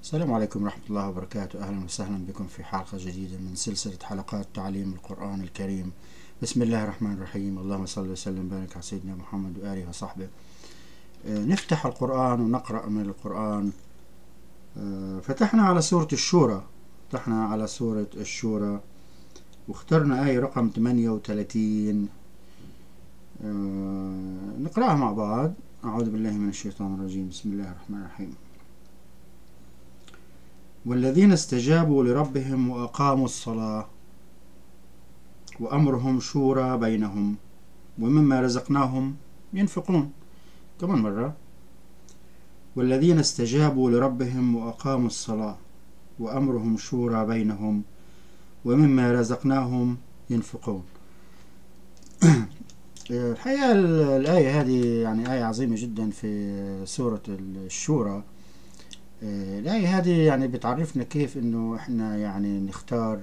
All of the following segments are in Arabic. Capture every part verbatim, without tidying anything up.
السلام عليكم ورحمة الله وبركاته. أهلا وسهلا بكم في حلقة جديدة من سلسلة حلقات تعليم القرآن الكريم. بسم الله الرحمن الرحيم. اللهم صل وسلم وبارك على سيدنا محمد وآله وصحبه. آه، نفتح القرآن ونقرأ من القرآن. آه، فتحنا على سورة الشورى فتحنا على سورة الشورى واخترنا آية رقم ثمانية وثلاثين. آه، نقرأها مع بعض. أعوذ بالله من الشيطان الرجيم. بسم الله الرحمن الرحيم. والذين استجابوا لربهم وأقاموا الصلاة وأمرهم شورى بينهم ومما رزقناهم ينفقون. كمان مرة. والذين استجابوا لربهم وأقاموا الصلاة وأمرهم شورى بينهم ومما رزقناهم ينفقون. الحقيقة الآية هذه يعني آية عظيمة جدا في سورة الشورى. الآية هذه يعني بتعرفنا كيف إنه إحنا يعني نختار،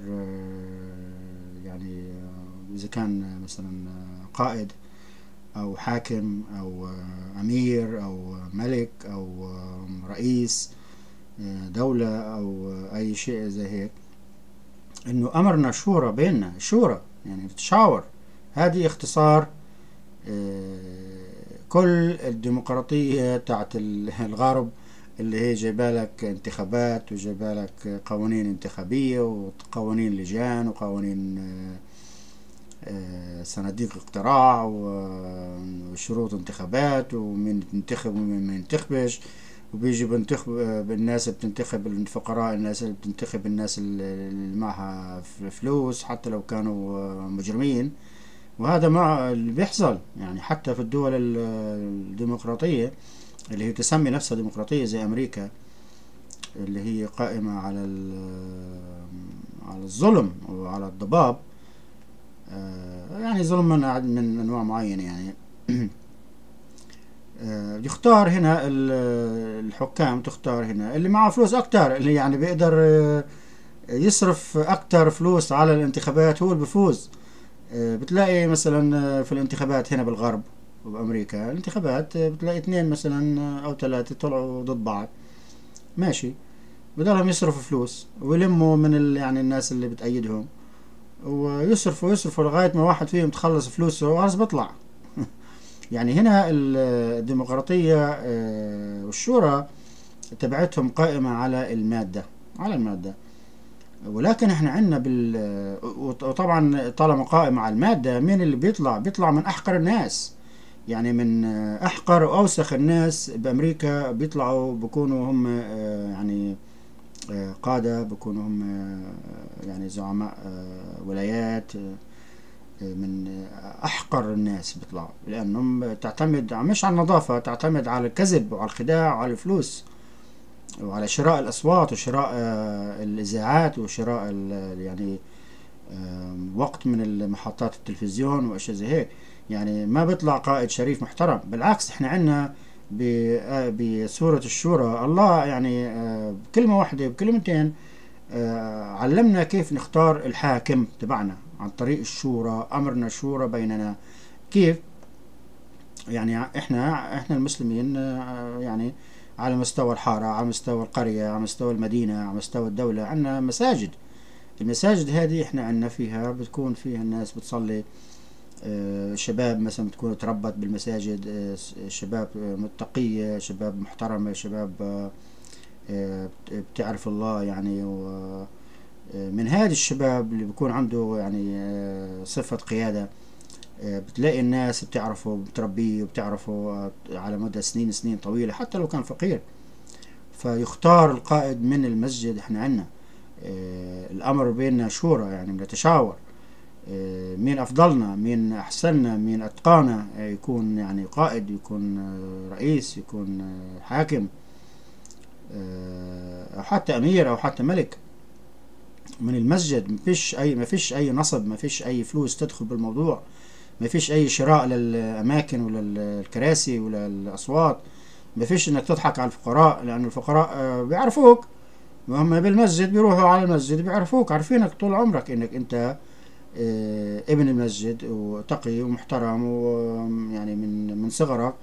يعني إذا كان مثلا قائد أو حاكم أو أمير أو ملك أو رئيس دولة أو أي شيء زي هيك، إنه أمرنا شورى بيننا، شورى يعني تشاور. هذه اختصار كل الديمقراطية تاعت الغرب اللي هي جايبالك انتخابات وجايبالك قوانين انتخابية وقوانين لجان وقوانين صناديق اقتراع وشروط انتخابات ومين تنتخب ومين ما ينتخبش، وبيجي بنتخب الناس بتنتخب الفقراء، الناس اللي بتنتخب الناس اللي معها فلوس حتى لو كانوا مجرمين. وهذا ما اللي بيحصل يعني حتى في الدول الديمقراطية اللي هي تسمي نفسها ديمقراطية زي أمريكا، اللي هي قائمة على على الظلم وعلى الضباب. يعني ظلم من من أنواع معينة يعني. يختار هنا الحكام، تختار هنا اللي معه فلوس أكتر، اللي يعني بيقدر يصرف أكتر فلوس على الانتخابات هو اللي بيفوز. بتلاقي مثلا في الانتخابات هنا بالغرب وبأمريكا الانتخابات بتلاقي اثنين مثلا أو ثلاثة طلعوا ضد بعض، ماشي، بدلهم يصرفوا فلوس ويلموا من ال يعني الناس اللي بتأيدهم ويصرفوا يصرفوا لغاية ما واحد فيهم تخلص فلوسه وخلاص بطلع. يعني هنا الديمقراطية والشورى تبعتهم قائمة على المادة، على المادة. ولكن احنا عندنا بال وطبعا طالما قائمة على المادة، مين اللي بيطلع؟ بيطلع من أحقر الناس، يعني من أحقر وأوسخ الناس بأمريكا بيطلعوا بيكونوا هم يعني قادة، بيكونوا هم يعني زعماء ولايات، من أحقر الناس بيطلعوا، لأنهم تعتمد مش على النظافة، تعتمد على الكذب وعلى الخداع وعلى الفلوس وعلى شراء الأصوات وشراء الإذاعات وشراء يعني وقت من المحطات التلفزيون وأشياء زي هيك. يعني ما بيطلع قائد شريف محترم، بالعكس احنا عندنا بسورة الشورى الله يعني بكلمة واحدة بكلمتين علمنا كيف نختار الحاكم تبعنا عن طريق الشورى. أمرنا شورى بيننا. كيف يعني؟ احنا احنا المسلمين يعني على مستوى الحارة، على مستوى القرية، على مستوى المدينة، على مستوى الدولة عندنا مساجد. المساجد هذه احنا عندنا فيها بتكون فيها الناس بتصلي، اه شباب مثلا بتكون تربت بالمساجد، اه شباب متقية، شباب محترمة، شباب اه بتعرف الله يعني. ومن هذه الشباب اللي بيكون عنده يعني اه صفة قيادة، بتلاقي الناس بتعرفه بتربيه وبتعرفه على مدى سنين سنين طويلة حتى لو كان فقير. فيختار القائد من المسجد. احنا عنا الأمر بيننا شورى، يعني بنتشاور مين أفضلنا، مين أحسننا، مين أتقانا يكون يعني قائد، يكون رئيس، يكون حاكم أو حتى أمير أو حتى ملك. من المسجد. مفيش أي مفيش أي نصب، مفيش أي فلوس تدخل بالموضوع، ما فيش اي شراء للاماكن ولا الكراسي ولا الاصوات. ما فيش انك تضحك على الفقراء، لان الفقراء بيعرفوك، وهم بالمسجد بيروحوا على المسجد بيعرفوك، عارفينك طول عمرك انك انت ابن المسجد وتقي ومحترم ويعني من من صغرك.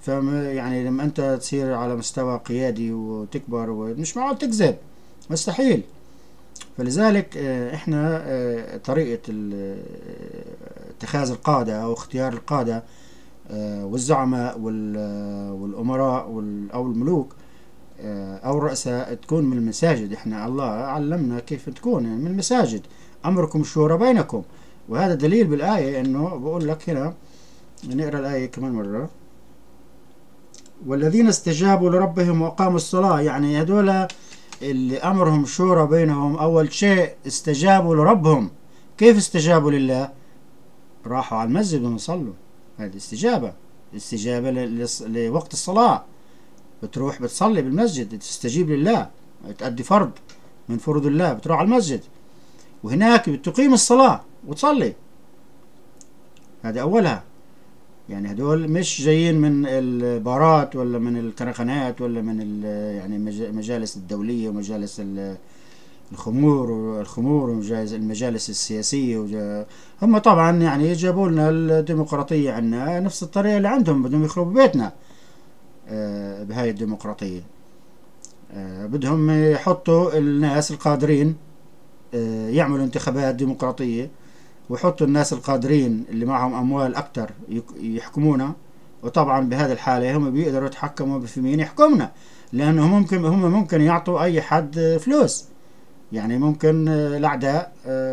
فما يعني لما انت تصير على مستوى قيادي وتكبر ومش معقول تكذب، مستحيل. فلذلك احنا طريقة اتخاذ القادة او اختيار القادة والزعماء والامراء او الملوك او الرؤساء تكون من المساجد. احنا الله علمنا كيف تكون من المساجد، امركم الشورى بينكم. وهذا دليل بالايه انه بقول لك هنا، نقرا الايه كمان مره: والذين استجابوا لربهم واقاموا الصلاه. يعني هذول اللي امرهم شورى بينهم، اول شيء استجابوا لربهم. كيف استجابوا لله؟ راحوا على المسجد وصلوا. هذه استجابه، استجابه لوقت الصلاه. بتروح بتصلي بالمسجد، تستجيب لله، تأدي فرض من فروض الله، بتروح على المسجد وهناك بتقيم الصلاة وتصلي. هذا أولها. يعني هدول مش جايين من البارات ولا من الكرخانات ولا من يعني المجالس الدولية ومجالس الخمور والخمور ومجالس المجالس السياسية. هم طبعا يعني جابوا لنا الديمقراطية عنا نفس الطريقة اللي عندهم، بدهم يخربوا بيتنا بهاي الديمقراطية. بدهم يحطوا الناس القادرين يعملوا انتخابات ديمقراطية، ويحطوا الناس القادرين اللي معهم أموال أكتر يحكمونا. وطبعا بهذه الحالة هم بيقدروا يتحكموا في مين يحكمنا، لأنه ممكن هم ممكن يعطوا أي حد فلوس. يعني ممكن الأعداء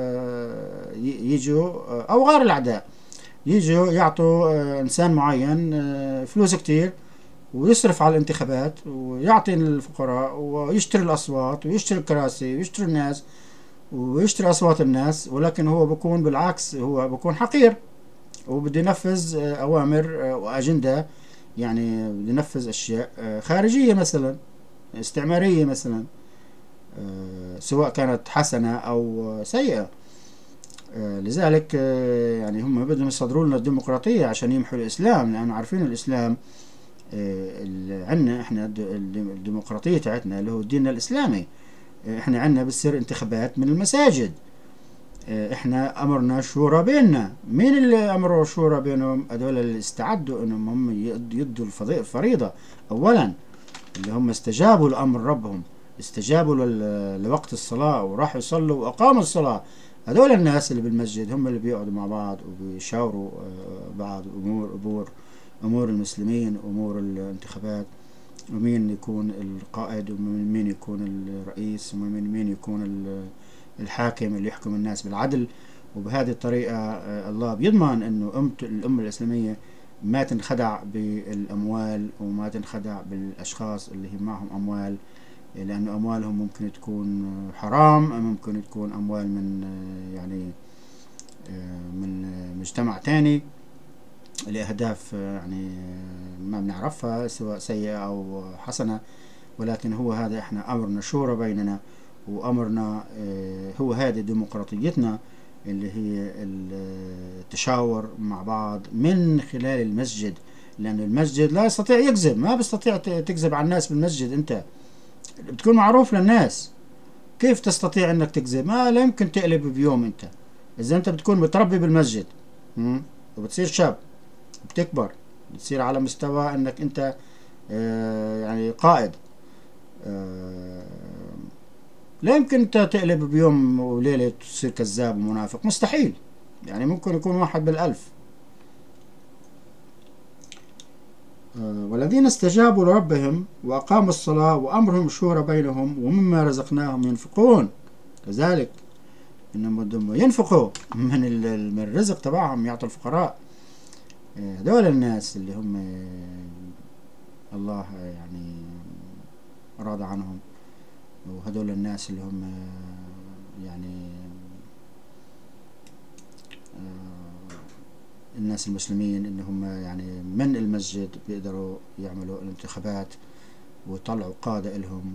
يجوا أو غير الأعداء يجوا يعطوا إنسان معين فلوس كتير ويصرف على الانتخابات ويعطي للفقراء ويشتري الأصوات ويشتري الكراسي ويشتري الناس ويشتري أصوات الناس، ولكن هو بكون بالعكس، هو بكون حقير وبده ينفذ أوامر وأجندة. يعني بده ينفذ أشياء خارجية مثلا استعمارية مثلا، سواء كانت حسنة أو سيئة. لذلك يعني هم بدهم يصدروا لنا الديمقراطية عشان يمحوا الإسلام، لأنه عارفين الإسلام عندنا احنا الديمقراطية تاعتنا اللي هو ديننا الإسلامي. احنا عندنا بتصير انتخابات من المساجد. احنا امرنا شورى بيننا. مين اللي امروا شورى بينهم؟ هذول اللي استعدوا انهم هم يدوا الفريضة اولا، اللي هم استجابوا لامر ربهم، استجابوا لوقت الصلاة وراحوا يصلوا واقاموا الصلاة. هذول الناس اللي بالمسجد هم اللي بيقعدوا مع بعض وبيشاوروا بعض امور امور امور المسلمين، امور الانتخابات، ومين يكون القائد ومين يكون الرئيس ومين مين يكون الحاكم اللي يحكم الناس بالعدل. وبهذه الطريقة الله بيضمن انه أمة الأمة الإسلامية ما تنخدع بالأموال وما تنخدع بالأشخاص اللي هم معهم أموال، لأنه أموالهم ممكن تكون حرام، ممكن تكون أموال من يعني من مجتمع تاني لأهداف يعني ما بنعرفها سواء سيئة أو حسنة. ولكن هو هذا احنا أمرنا شورى بيننا، وأمرنا هو هذه ديمقراطيتنا اللي هي التشاور مع بعض من خلال المسجد. لأن المسجد لا يستطيع يكذب، ما بيستطيع تكذب على الناس بالمسجد. أنت بتكون معروف للناس، كيف تستطيع أنك تكذب؟ ما لا يمكن تقلب بيوم. أنت إذا أنت بتكون متربي بالمسجد وبتصير شاب بتكبر، بتصير على مستوى أنك أنت آه يعني قائد، آه لا يمكن أنت تقلب بيوم وليلة تصير كذاب ومنافق، مستحيل. يعني ممكن يكون واحد بالألف. آه والذين استجابوا لربهم وأقاموا الصلاة وأمرهم شورى بينهم ومما رزقناهم ينفقون. كذلك إنهم بدهم ينفقوا من من الرزق تبعهم، يعطوا الفقراء. هذول الناس اللي هم الله يعني راضى عنهم، وهذول الناس اللي هم يعني الناس المسلمين اللي هم يعني من المسجد بيقدروا يعملوا الانتخابات ويطلعوا قادة إلهم.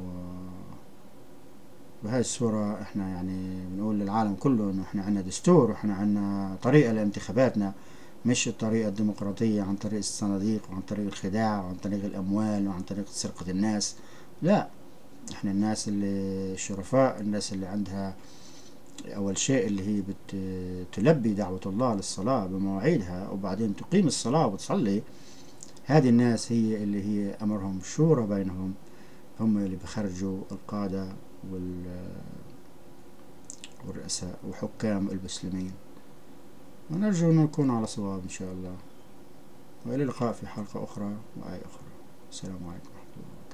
وبهاي الصورة احنا يعني بنقول للعالم كله انه احنا عنا دستور واحنا عنا طريقة لانتخاباتنا، مش الطريقة الديمقراطية عن طريق الصناديق وعن طريق الخداع وعن طريق الأموال وعن طريق سرقة الناس. لا، احنا الناس اللي الشرفاء، الناس اللي عندها أول شيء اللي هي بتلبي دعوة الله للصلاة بمواعيدها، وبعدين تقيم الصلاة وتصلي. هذه الناس هي اللي هي أمرهم شورى بينهم، هم اللي بخرجوا القادة والرؤساء وحكام المسلمين. ونرجو أن نكون على صواب إن شاء الله. وإلى اللقاء في حلقة أخرى وآية أخرى. السلام عليكم ورحمة الله.